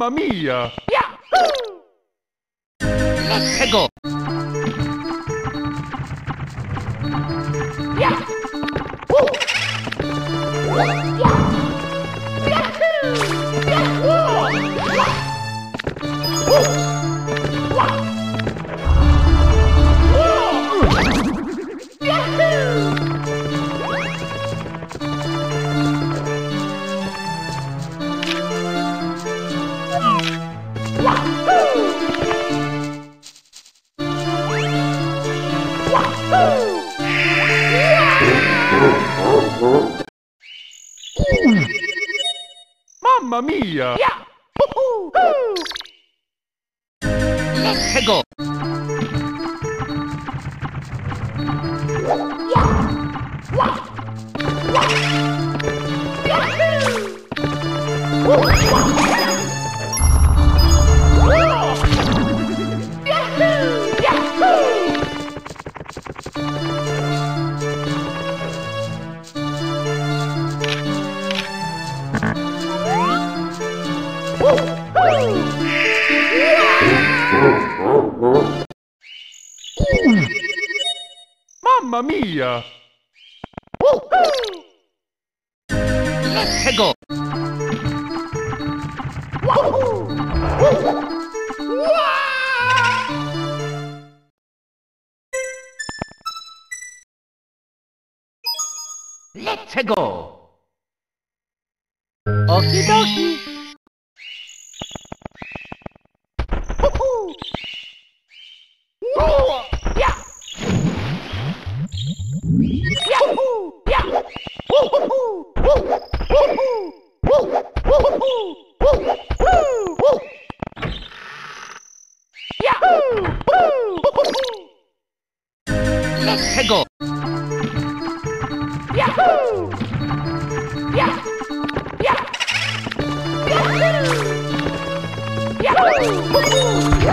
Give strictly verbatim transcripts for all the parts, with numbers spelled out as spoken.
Mamma mia! Yahoo! Let's go! Yeah! Woo! Yeah! Yahoo! Yahoo! Woo! Wow! Whoa! Yahoo! Mamma mia! Yeah! Woo-hoo! Let's go! Yeah! Wow! Wow! Yahoo! Woo! Yahoo! Yahoo! Mamma mia! Let's go! Wahoo! Let's go! Okie dokie! Woohoo! Whoa! Yeah! Yahoo! Yeah! Woohoo! Woo! Woohoo! Woo! Woohoo! Woo! Woo! Woo! Yahoo! Woo! Woohoo! Let's go! Yahoo! Yeah! Yeah! Yahoo! Yahoo! Woohoo!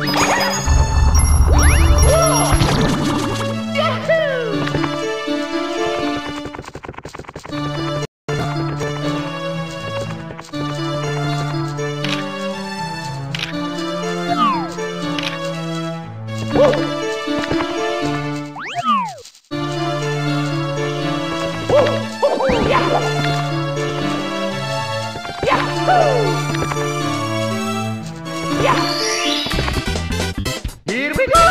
Here we go!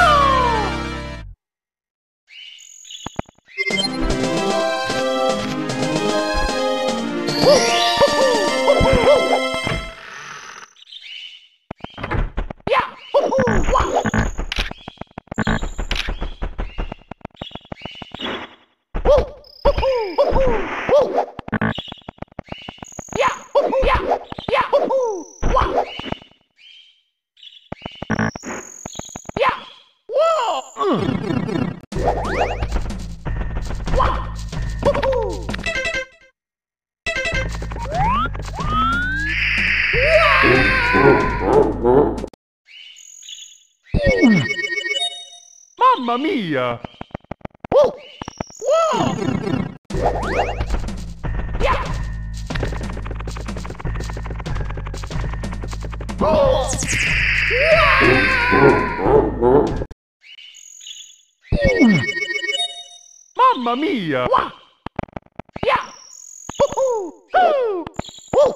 Mamma mia! Woo! Whoa! Yeah! Whoa! Mamma mia! Wah! Yeah! Woohoo! Hoo! Woo!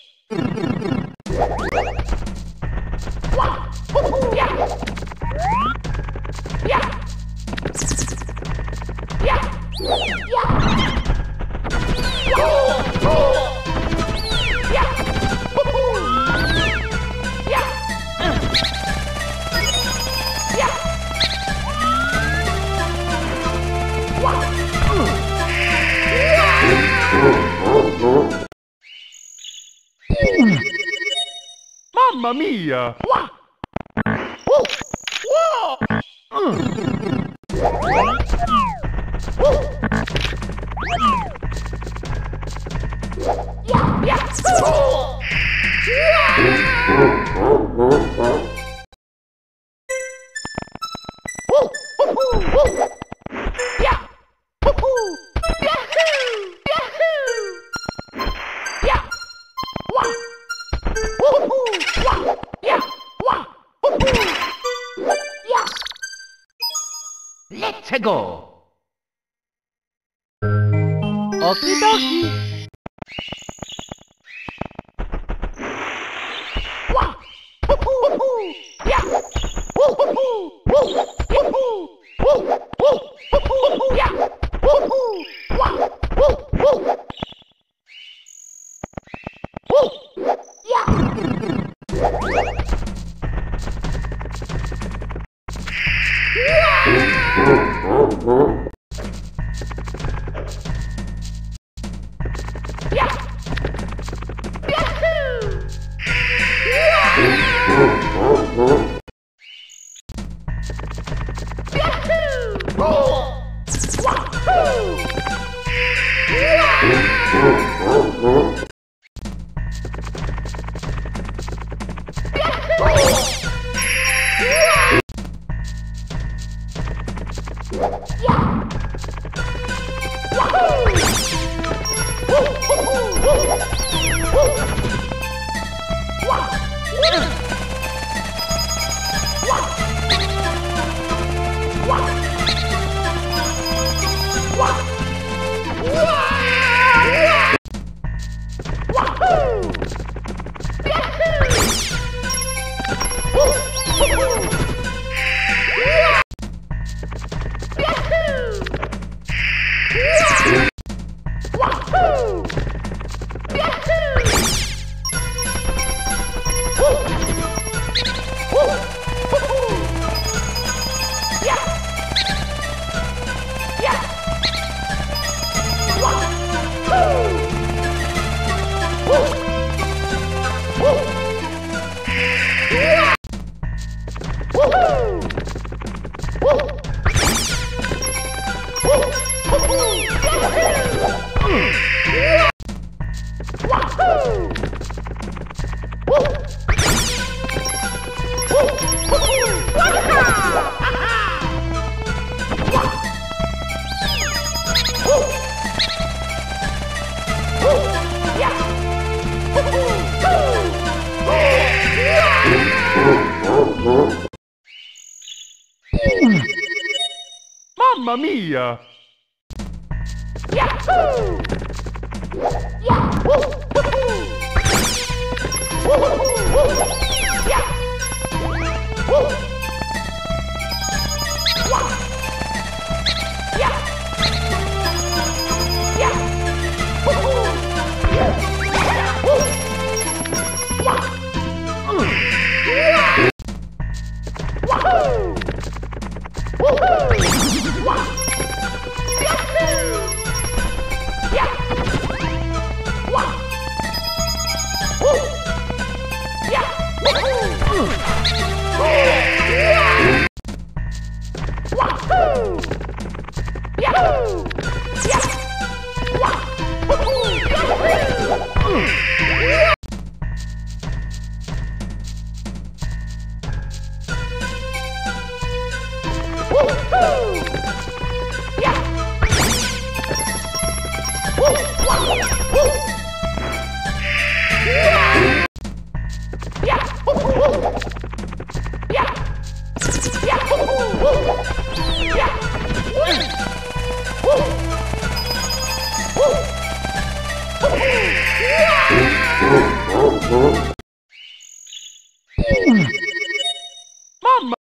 Wah! Woohoo! Yeah! Yeah! Yeah! Yeah! Woo! Woo! Yeah! Woohoo! Yeah! Yeah! Wah! Mamma mia! Wah! Woo! Whoa! Mm. Woo! Yeah! Yeah! Woo! Yeah! Woo! Woo-hoo! Woo! Yeah! Woo-hoo! Yahoo! Yahoo! Yeah! Wah! Woo-hoo! Wah! Let's go! Okie dokie! Wah! Woo-hoo! Yeah! Woo-hoo! Woo-hoo! Woo-hoo! Yeah! Woo-hoo! Wah! Woo-hoo! Woo! Yeah! Yeah! Yahoo! Yahoo! Roll! Wahoo! Yahoo! Mamma mia! Yahoo! Yahoo! Yeah! Woo! Wah! Yeah! Yeah! Woo-hoo! Yeah! Woo! Wah! Mm. Yeah! Wahoo! Woo-hoo! Wah! Yahoo! Yeah! Wah! Woo! Yeah! Woo-hoo! Mm. Yeah! Wahoo! Yahoo! Yeah! Wah! Woo-hoo! Yahoo! Mm. Yeah! Woo-hoo!